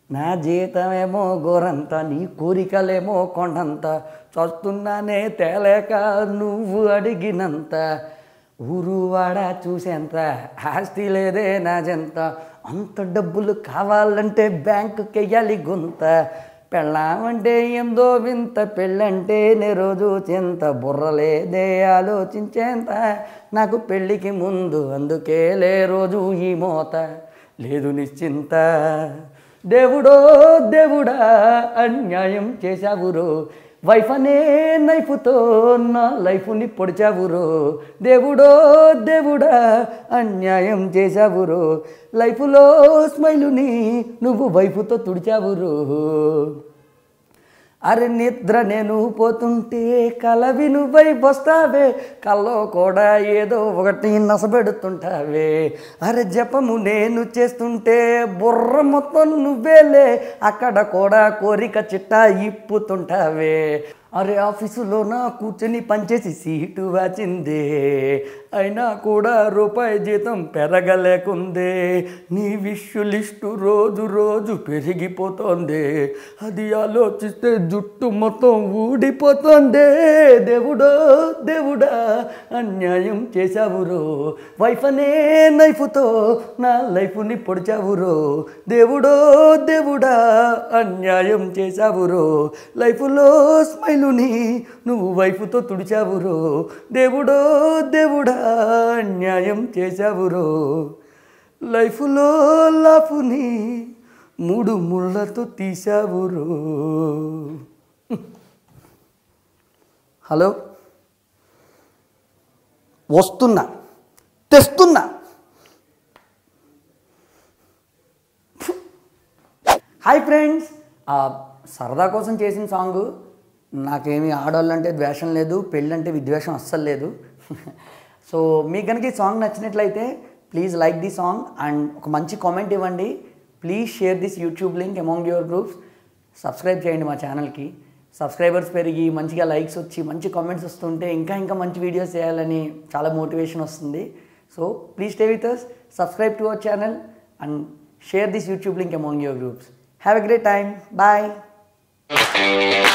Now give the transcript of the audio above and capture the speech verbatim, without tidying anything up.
నా జీతమేమో గోరంత, నీ కోరికలేమో కొండంత, చస్తున్నానే తేలేక నువ్వు అడిగినంత, ఊరు వాడ చూసేంత ఆస్తి లేదే నాజంత, అంత డబ్బులు కావాలంటే బ్యాంకుకి వెయ్యాలి గుంత, పెళ్ళామంటే ఏందో వింత, పెళ్ళంటే నే రోజు చింత, బుర్రలేదే ఆలోచించేంత నాకు పెళ్ళికి ముందు, అందుకే లే రోజు ఈ మోత లేదు నిశ్చింత. దేవుడో దేవుడా అన్యాయం చేశావురో, వైఫ్ అనే నైఫ్తో నా లైఫ్ని పొడిచావురో, దేవుడో దేవుడా అన్యాయం చేశావురో, లైఫ్లో స్మైలుని నువ్వు వైఫ్తో తుడిచావురో. అరే నిద్ర నేను పోతుంటే కలవి నువ్వై వస్తావే, కల్లో కూడా ఏదో ఒకటి నసబెడుతుంటావే, అరే జపము నేను చేస్తుంటే బుర్ర మొత్తం నువ్వేలే, అక్కడ కూడా కోరిక చిట్టా ఇప్పుతుంటావే, అరే ఆఫీసులో నా కూర్చొని పనిచేసి సీటు వాచిందే, అయినా కూడా రూపాయి జీతం పెరగలేకుందే, నీ విష్ లిస్టు రోజు రోజు పెరిగిపోతోంది, అది ఆలోచిస్తే జుట్టు మొత్తం ఊడిపోతోంది. దేవుడో దేవుడా అన్యాయం చేశావురో, వైఫ్ అనే నైఫ్తో నా లైఫ్ని పొడిచావురో, దేవుడో దేవుడా అన్యాయం చేశావురో, లైఫ్లో స్మైల్ నువ్వు వైఫ్తో తుడిచావురో, దేవుడో దేవుడా అన్యాయం చేశావురో, లైఫ్లో లాఫుని మూడు ముళ్ళతో తీసావురో. హలో, వస్తున్నా, తెస్తున్నా. హాయ్ ఫ్రెండ్స్, సరదా కోసం చేసిన సాంగు. నాకేమీ ఆడవాళ్ళంటే ద్వేషం లేదు, పెళ్ళంటే విద్వేషం అస్సలు లేదు. సో మీకు కనుక ఈ సాంగ్ నచ్చినట్లయితే please like the song and ఒక మంచి కామెంట్ ఇవ్వండి. Please share this YouTube link among your groups. Subscribe చేయండి మా ఛానల్కి. సబ్స్క్రైబర్స్ పెరిగి మంచిగా లైక్స్ వచ్చి మంచి కామెంట్స్ వస్తుంటే ఇంకా ఇంకా మంచి వీడియోస్ చేయాలని చాలా మోటివేషన్ వస్తుంది. So please stay with us, subscribe to our channel and share this YouTube link among your groups. Have a great time. Bye.